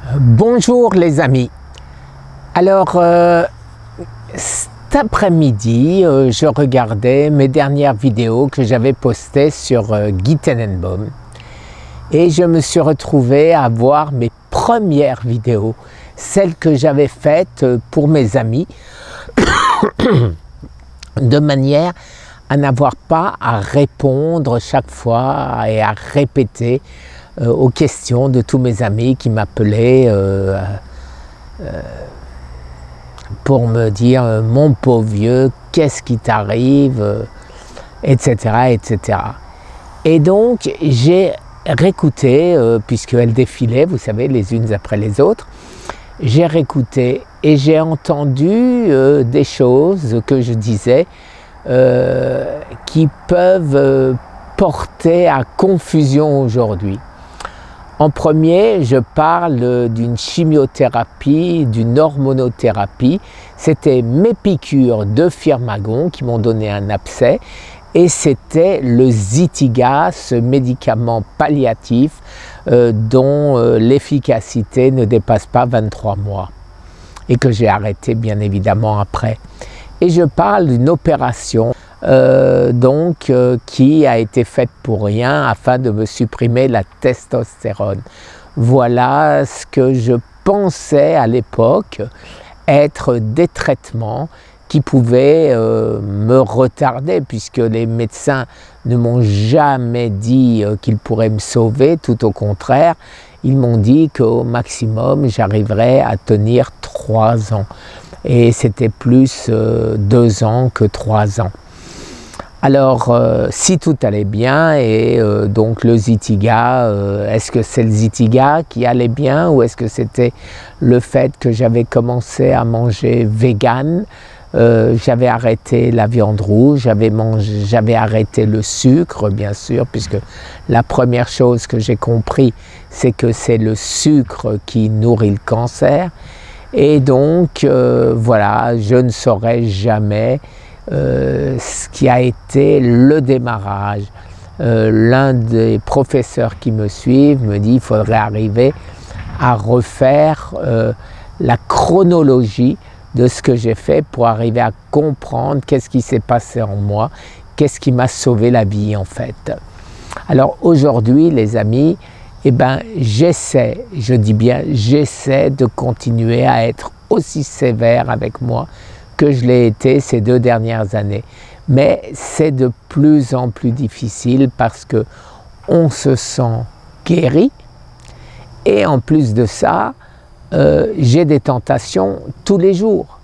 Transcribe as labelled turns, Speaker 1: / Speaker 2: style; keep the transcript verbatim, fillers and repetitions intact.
Speaker 1: Bonjour les amis. Alors euh, cet après-midi euh, je regardais mes dernières vidéos que j'avais postées sur euh, Guy Tenenbaum et je me suis retrouvé à voir mes premières vidéos, celles que j'avais faites pour mes amis de manière à n'avoir pas à répondre chaque fois et à répéter euh, aux questions de tous mes amis qui m'appelaient euh, euh, pour me dire euh, mon pauvre vieux, qu'est-ce qui t'arrive, euh, et cetera, et cetera. Et donc j'ai réécouté, euh, puisqu'elles défilaient, vous savez, les unes après les autres, j'ai réécouté et j'ai entendu euh, des choses que je disais euh, qui peuvent euh, porter à confusion aujourd'hui. En premier, je parle d'une chimiothérapie, d'une hormonothérapie. C'était mes piqûres de Firmagon qui m'ont donné un abcès et c'était le Zytiga, ce médicament palliatif euh, dont euh, l'efficacité ne dépasse pas vingt-trois mois et que j'ai arrêté bien évidemment après. Et je parle d'une opération euh, donc euh, qui a été faite pour rien afin de me supprimer la testostérone. Voilà ce que je pensais à l'époque être des traitements qui pouvaient euh, me retarder, puisque les médecins ne m'ont jamais dit euh, qu'ils pourraient me sauver, tout au contraire, ils m'ont dit qu'au maximum j'arriverais à tenir trois ans. Et c'était plus euh, deux ans que trois ans. Alors, euh, si tout allait bien, et euh, donc le Zytiga, euh, est-ce que c'est le Zytiga qui allait bien, ou est-ce que c'était le fait que j'avais commencé à manger vegan, euh, j'avais arrêté la viande rouge, j'avais mangé, j'avais arrêté le sucre, bien sûr, puisque la première chose que j'ai compris, c'est que c'est le sucre qui nourrit le cancer. Et donc, euh, voilà, je ne saurais jamais euh, ce qui a été le démarrage. Euh, L'un des professeurs qui me suivent me dit qu'il faudrait arriver à refaire euh, la chronologie de ce que j'ai fait pour arriver à comprendre qu'est-ce qui s'est passé en moi, qu'est-ce qui m'a sauvé la vie en fait. Alors aujourd'hui, les amis, eh ben, j'essaie, je dis bien j'essaie de continuer à être aussi sévère avec moi que je l'ai été ces deux dernières années. Mais c'est de plus en plus difficile parce que on se sent guéri et en plus de ça, euh, j'ai des tentations tous les jours.